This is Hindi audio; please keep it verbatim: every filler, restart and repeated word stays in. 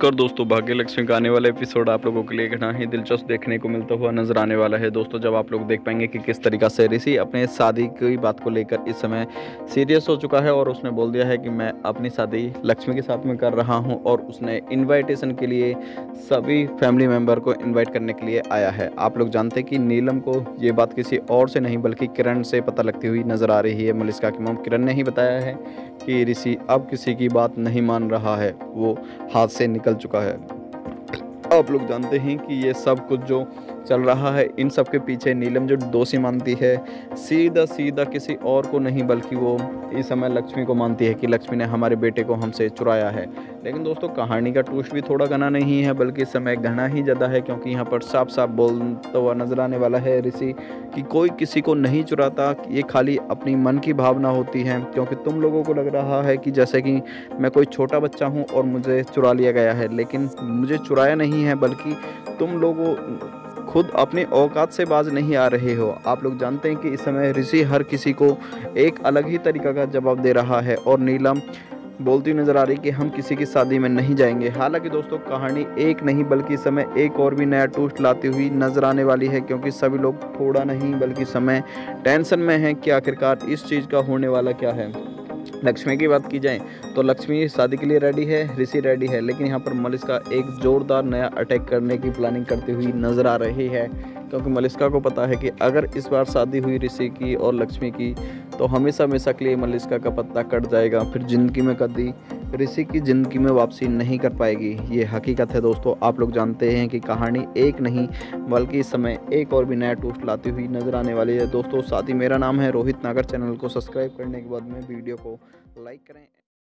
नमस्कार दोस्तों, भाग्य लक्ष्मी का आने वाला एपिसोड आप लोगों के लिए घना ही दिलचस्प देखने को मिलता हुआ नजर आने वाला है। दोस्तों, जब आप लोग देख पाएंगे कि किस तरीका से ऋषि अपने शादी की बात को लेकर इस समय सीरियस हो चुका है और उसने बोल दिया है कि मैं अपनी शादी लक्ष्मी के साथ में कर रहा हूं और उसने इन्विटेशन के लिए सभी फैमिली मेम्बर को इन्वाइट करने के लिए आया है। आप लोग जानते हैं कि नीलम को ये बात किसी और से नहीं बल्कि किरण से पता लगती हुई नजर आ रही है। मलिष्का की मॉम किरण ने ही बताया है कि ऋषि अब किसी की बात नहीं मान रहा है, वो हाथ से निकल चुका है। आप लोग जानते हैं कि ये सब कुछ जो चल रहा है, इन सब के पीछे नीलम जो दोषी मानती है, सीधा सीधा किसी और को नहीं बल्कि वो इस समय लक्ष्मी को मानती है कि लक्ष्मी ने हमारे बेटे को हमसे चुराया है। लेकिन दोस्तों, कहानी का ट्विस्ट भी थोड़ा घना नहीं है बल्कि इस समय घना ही ज़्यादा है, क्योंकि यहाँ पर साफ साफ बोलता हुआ नजर आने वाला है ऋषि कि कोई किसी को नहीं चुराता, ये खाली अपनी मन की भावना होती है। क्योंकि तुम लोगों को लग रहा है कि जैसे कि मैं कोई छोटा बच्चा हूँ और मुझे चुरा लिया गया है, लेकिन मुझे चुराया नहीं है बल्कि तुम लोगों खुद अपनी औकात से बाज नहीं आ रहे हो। आप लोग जानते हैं कि इस समय ऋषि हर किसी को एक अलग ही तरीका का जवाब दे रहा है और नीलम बोलती नजर आ रही कि हम किसी की शादी में नहीं जाएंगे। हालांकि दोस्तों, कहानी एक नहीं बल्कि इस समय एक और भी नया ट्विस्ट लाती हुई नजर आने वाली है, क्योंकि सभी लोग थोड़ा नहीं बल्कि समय टेंशन में है कि आखिरकार इस चीज़ का होने वाला क्या है। लक्ष्मी की बात की जाए तो लक्ष्मी शादी के लिए रेडी है, ऋषि रेडी है, लेकिन यहाँ पर मलिष्का एक जोरदार नया अटैक करने की प्लानिंग करती हुई नजर आ रही है। क्योंकि मलिष्का को पता है कि अगर इस बार शादी हुई ऋषि की और लक्ष्मी की तो हमेशा हमेशा के लिए मलिष्का का पत्ता कट जाएगा, फिर ज़िंदगी में कभी ऋषि की ज़िंदगी में वापसी नहीं कर पाएगी। ये हकीकत है दोस्तों। आप लोग जानते हैं कि कहानी एक नहीं बल्कि इस समय एक और भी नया ट्विस्ट लाती हुई नजर आने वाली है। दोस्तों, साथ ही मेरा नाम है रोहित नागर। चैनल को सब्सक्राइब करने के बाद में वीडियो को लाइक करें।